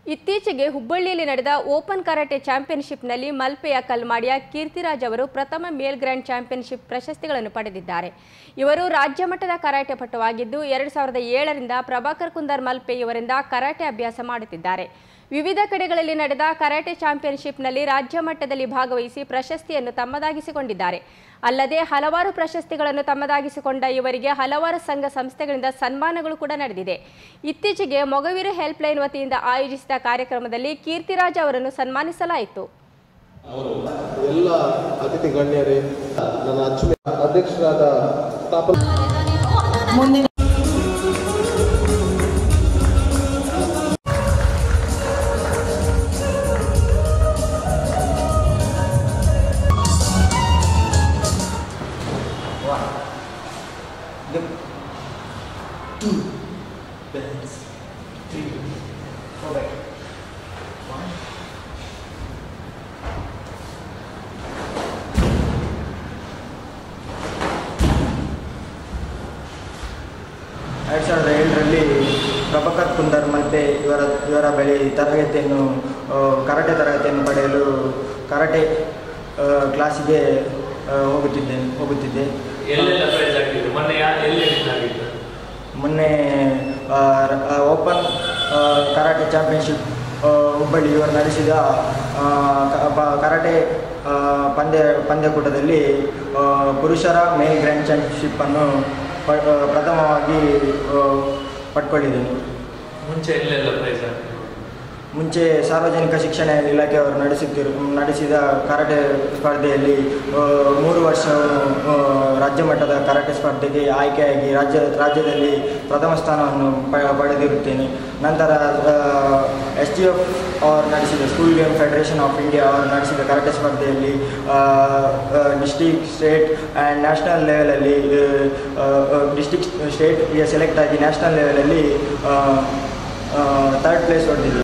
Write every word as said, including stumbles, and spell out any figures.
ಇತ್ತೀಚೆಗೆ ಹುಬ್ಬಳ್ಳಿಯಲ್ಲಿ ನಡೆದ ಓಪನ್ ಕರಾಟೆ ಚಾಂಪಿಯನ್‌ಶಿಪ್‌ನಲ್ಲಿ ಮಲ್ಪೆಯ ಕಲ್ಮಾಡಿಯ ಕೀರ್ತಿರಾಜ್ ಅವರು ಪ್ರಥಮ ಮೇಲ್ ಗ್ರ್ಯಾಂಡ್ ಚಾಂಪಿಯನ್‌ಶಿಪ್ ಪ್ರಶಸ್ತಿಗಳನ್ನು ಪಡೆದಿದ್ದಾರೆ. ಇವರು ರಾಜ್ಯ ಮಟ್ಟದ ಕರಾಟೆ ಪಟುವಾಗಿದ್ದು ಎರಡು ಸಾವಿರದ ಏಳರಿಂದ ಪ್ರಭಾಕರ್ ಕುಂದರ್ ಮಲ್ಪೆ ಇವರಿಂದ ಕರಾಟೆ ಅಭ್ಯಾಸ ಮಾಡುತ್ತಿದ್ದಾರೆ. ವಿವಿಧ ಕಡೆಗಳಲ್ಲಿ ನಡೆದ ಕರಾಟೆ ಚಾಂಪಿಯನ್‌ಶಿಪ್‌ನಲ್ಲಿ ರಾಜ್ಯ ಮಟ್ಟದಲ್ಲಿ ಭಾಗವಹಿಸಿ ಪ್ರಶಸ್ತಿಯನ್ನು ತಮ್ಮದಾಗಿಸಿಕೊಂಡಿದ್ದಾರೆ. ಅಲ್ಲದೆ ಹಲವಾರು ಪ್ರಶಸ್ತಿಗಳನ್ನು ತಮ್ಮದಾಗಿಸಿಕೊಂಡ ಇವರಿಗೆ ಹಲವಾರು ಸಂಘ ಸಂಸ್ಥೆಗಳಿಂದ ಸನ್ಮಾನಗಳು ಕೂಡ ನಡೆದಿದೆ. ಇತ್ತೀಚೆಗೆ ಮೊಗವೀರ ಹೆಲ್ಪ್ಲೈನ್ ವತಿಯಿಂದ ಆಯೋಜಿಸಿದ ಕಾರ್ಯಕ್ರಮದಲ್ಲಿ ಕೀರ್ತಿರಾಜ್ ಅವರನ್ನು ಸನ್ಮಾನಿಸಲಾಯಿತು. ಎಲ್ಲ ಅತಿಥಿ ಗಣ್ಯರೇ, ನನ್ನ ಅಚ್ಚುಮೆಚ್ಚಿನ ಅಧ್ಯಕ್ಷರಾದ two bells, three, four, one. ಎರಡು ಸಾವಿರದ ಏಳರಲ್ಲಿ ಪ್ರಭಾಕರ್ ಕುಂದರ್ ಮಲ್ಪೆ ಇವರ ಇವರ ಬಳಿ ತರಗತಿಯನ್ನು ಕರಾಟೆ ತರಗತಿಯನ್ನು ಪಡೆಯಲು ಕರಾಟೆ ಕ್ಲಾಸಿಗೆ ಹೋಗುತ್ತಿದ್ದೆ ಹೋಗುತ್ತಿದ್ದೆ ಮೊನ್ನೆ ಓಪನ್ ಕರಾಟೆ ಚಾಂಪಿಯನ್ಶಿಪ್ ಹುಬ್ಬಳ್ಳಿ ಇವರು ನಡೆಸಿದ ಕರಾಟೆ ಪಂದ್ಯ ಪಂದ್ಯಕೂಟದಲ್ಲಿ ಪುರುಷರ ಮೇಲ್ ಗ್ರ್ಯಾಂಡ್ ಚಾಂಪಿಯನ್ಶಿಪ್ಪನ್ನು ಪ್ರಥಮವಾಗಿ ಪಡ್ಕೊಂಡಿದ್ದೇನೆ. ಮುಂಚೆ ಎಲ್ಲೆಲ್ಲ ಪ್ರೈಸ್ ಮುಂಚೆ ಸಾರ್ವಜನಿಕ ಶಿಕ್ಷಣ ಇಲಾಖೆಯವರು ನಡೆಸುತ್ತಿರು ನಡೆಸಿದ ಕರಾಟೆ ಸ್ಪರ್ಧೆಯಲ್ಲಿ ಮೂರು ವರ್ಷ ರಾಜ್ಯ ಮಟ್ಟದ ಕರಾಟೆ ಸ್ಪರ್ಧೆಗೆ ಆಯ್ಕೆಯಾಗಿ ರಾಜ್ಯ ರಾಜ್ಯದಲ್ಲಿ ಪ್ರಥಮ ಸ್ಥಾನವನ್ನು ಪಡೆದಿರುತ್ತೇನೆ. ನಂತರ ಎಸ್ ಟಿ ಎಫ್ ಅವರು ನಡೆಸಿದ school game federation of India ಅವರು ನಡೆಸಿದ ಕರಾಟೆ ಸ್ಪರ್ಧೆಯಲ್ಲಿ ಡಿಸ್ಟಿಕ್, ಸ್ಟೇಟ್ ಆ್ಯಂಡ್ ನ್ಯಾಷನಲ್ ಲೆವೆಲಲ್ಲಿ ಡಿಸ್ಟಿಕ್ ಸ್ಟೇಟ್ಗೆ ಸೆಲೆಕ್ಟ್ ಆಗಿ ನ್ಯಾಷನಲ್ ಲೆವೆಲಲ್ಲಿ ಥರ್ಡ್ ಪ್ಲೇಸ್ ಹೊಡೆದಿದ್ದೆ.